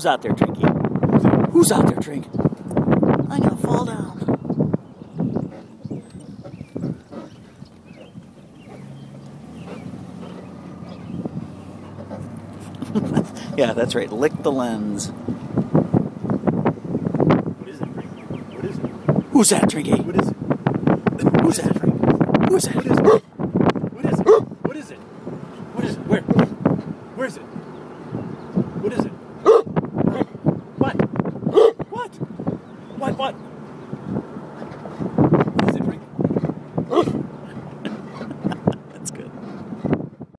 Who's out there, Trinket? Who's out there, Trinket? I'm gonna fall down. Yeah, that's right. Lick the lens. What is it, Trinket? What is it? Who's that, Trinket? What is it? Who's that? Who's that? What is it? What is it? What is it? What is it? Where?